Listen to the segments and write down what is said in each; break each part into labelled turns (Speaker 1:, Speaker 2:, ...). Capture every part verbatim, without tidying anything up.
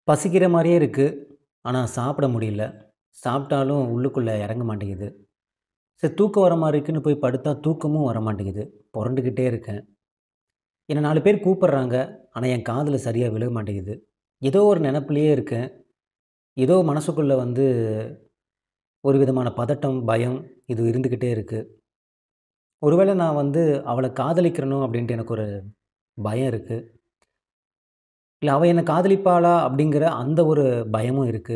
Speaker 1: பசிக்கிற மாரியே இருக்கு. ஆனா சாப்பிட முடியல. சாப்பிட்டாலும் உள்ளுக்குள்ள இறங்க மாட்டேங்குது. சரி தூக்கம் வர மாரி இருக்குன்னு போய் படுத்தா தூக்கமும் வரமாட்டேங்குது. புரண்டுகிட்டே இருக்கேன். என்ன நாலு பேர் கூப்பிடுறாங்க. ஆனா என் காதுல சரியா விழுக மாட்டேங்குது. ஏதோ ஒரு நெனப்பிலேயே இருக்கேன். ஏதோ மனசுக்குள்ள வந்து ஒரு விதமான பதட்டம், பயம் இது இருந்துகிட்டே இருக்கு. ஒருவேளை நான் வந்து அவள காதலிக்கிறனோ அப்டின்ட்டு எனக்கு ஒரு பயம் இருக்கு. இல்ல அவ என்ன காதலிப்பாளா? அப்படிங்கிற அந்த ஒரு பயமும் இருக்கு.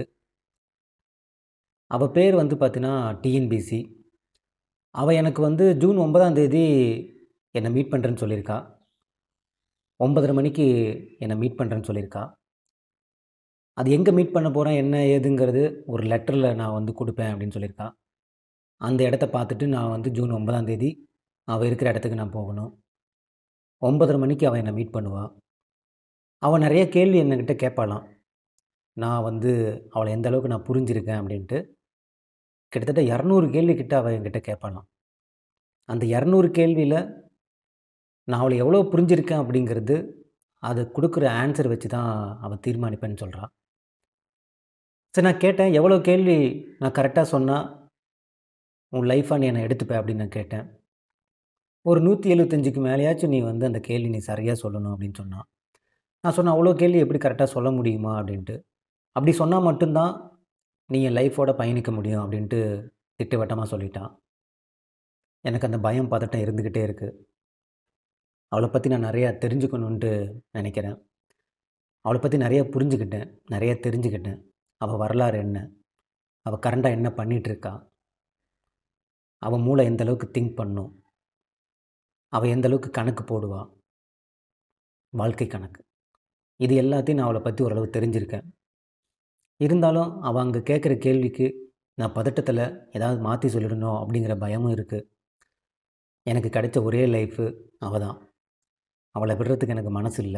Speaker 1: அவ பேர் வந்து பார்த்தீன்னா, டிஎன்பிசி. அவ எனக்கு வந்து ஜூன் ஒன்பதாம் தேதி என்ன மீட் பண்றேன்னு சொல்லியிருக்கா. ஒன்பதரை மணிக்கு என்ன மீட் பண்றேன்னு சொல்லியிருக்கா. அது எங்க மீட் பண்ண போறேன், என்ன ஏதுங்கிறது ஒரு லெட்டர்ல நான் வந்து குடுப்பேன் அப்படின்னு சொல்லியிருக்கா. அந்த இடத்த பார்த்துட்டு நான் வந்து ஜூன் ஒன்பதாம் தேதி அவ இருக்கிற இடத்துக்கு நான் போகணும். ஒன்பதரை மணிக்கு அவ என்ன மீட் பண்ணுவா. அவ நெறைய கேள்வி என்கிட்ட கேட்பாளாம். நான் வந்து அவள எந்த அளவுக்கு நான் புரிஞ்சிருக்கேன் அப்படின்ட்டு. கிட்டத்தட்ட இருநூறு கேள்வி கிட்ட அவ என்கிட்ட கேட்பாளாம். அந்த இருநூறு கேள்வியில நான் அவள எவ்வளோ புரிஞ்சிருக்கேன் அப்படிங்கிறது, அது குடுக்குற ஆன்ஸர் வச்சு தான் அவ தீர்மானிப்பேன்னு சொல்றா. சரி நான் கேட்டேன், "எவ்வளோ கேள்வி நான் கரெக்ட்டா சொன்னா, உன் லைஃபா நீ என்ன எடுத்துப்ப?" அப்படின்னு நான் கேட்டேன். "ஒரு நூற்றி எழுபத்தி ஐந்துக்கு மேலயாச்சும் நீ வந்து அந்த கேள்வி நீ சரியா சொல்லணும்." அப்படின்னு சொன்னா. நான் சொன்னேன், "அவ்வளோ கேள்வி எப்படி கரெக்ட்டா சொல்ல முடியுமா?" அப்படின்ட்டு. "அப்படி சொன்னா மட்டும் தான் நீ என் லைஃபோட பயணிக்க முடியும்." அப்படின்ட்டு திட்டவட்டமா சொல்லிட்டா. எனக்கு அந்த பயம், பதட்டம் இருந்துகிட்டே இருக்கு. அவள பத்தி நான் நெறையா தெரிஞ்சுக்கணுன்ட்டு நெனைக்கிறேன். அவள பத்தி நெறைய புரிஞ்சுக்கிட்டேன். நெறைய தெரிஞ்சுக்கிட்டேன். அவ வரலாறு என்ன? அவ கரண்டா என்ன பண்ணிட்டுருக்கா? அவ மூளை எந்த அளவுக்கு திங்க் பண்ணும்? அவ எந்த அளவுக்கு கணக்கு போடுவா? வாழ்க்கை கணக்கு. இது எல்லாத்தையும் நான் அவள பத்தி ஓரளவு தெரிஞ்சிருக்கேன். இருந்தாலும் அவ அங்க கேட்குற கேள்விக்கு நான் பதட்டத்தில ஏதாவது மாத்தி சொல்லிடனோ அப்படிங்கிற பயமும் இருக்கு. எனக்கு கிடைச்ச ஒரே லைஃபு அவ தான். அவள விடுறதுக்கு எனக்கு மனசு இல்ல.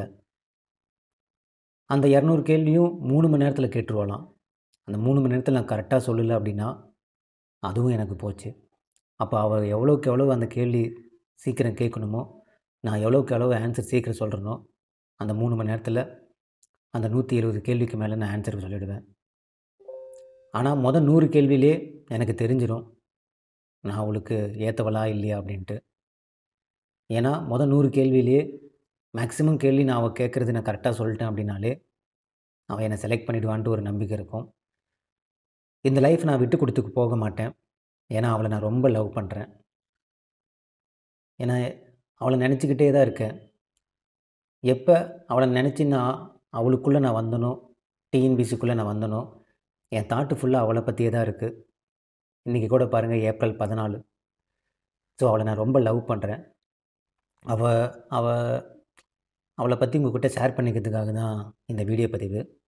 Speaker 1: அந்த இருநூறு கேள்வியும் மூணு மணி நேரத்தில கேட்டுருவாளாம். அந்த மூணு மணி நேரத்தில நான் கரெக்ட்டா சொல்லல அப்படின்னா, அதுவும் எனக்கு போச்சு. அப்ப அவ எவ்வளோக்கு எவ்வளோ அந்த கேள்வி சீக்கிரம் கேட்கணுமோ, நான் எவ்வளோக்கு எவ்வளோ ஆன்ஸர் சீக்கிரம் சொல்றேனோ, அந்த மூணு மணி நேரத்தில அந்த நூற்றி எழுபது கேள்விக்கு மேல நான் ஆன்ஸர் சொல்லிடுவேன். ஆனா, மொத நூறு கேள்வியிலே எனக்கு தெரிஞ்சிரும். நான் அவளுக்கு ஏத்தவளா? இல்லையா? அப்படின்ட்டு. ஏன்னா, மொத நூறு கேள்வியிலேயே மேக்ஸிமம் கேள்வி நான் அவ கேட்கறது நான் கரெக்ட்டா சொல்லிட்டேன் அப்படின்னாலே, அவ என்ன செலக்ட் பண்ணிடுவான்ட்டு ஒரு நம்பிக்கை இருக்கும். இந்த லைஃப் நான் விட்டு குடுத்து போக மாட்டேன். ஏன்னா, அவள நான் ரொம்ப லவ் பண்றேன். ஏன்னா, அவள நெனச்சுக்கிட்டே தான் இருக்கேன். எப்ப அவள நெனச்சு நான் அவளுக்குள்ள நான் வந்தனோ, டிஎன்பிசிக்குள்ள நான் வந்தனோ, என் தாட்டு ஃபுல்லா அவள பத்தியே தான் இருக்கு. இன்னைக்கு கூட பாருங்க ஏப்ரல் பதினாலு. ஸோ, அவள நான் ரொம்ப லவ் பண்றேன். அவ அவ அவள பத்தி உங்ககிட்ட ஷேர் பண்ணிக்கிறதுக்காக தான் இந்த வீடியோ பதிவு.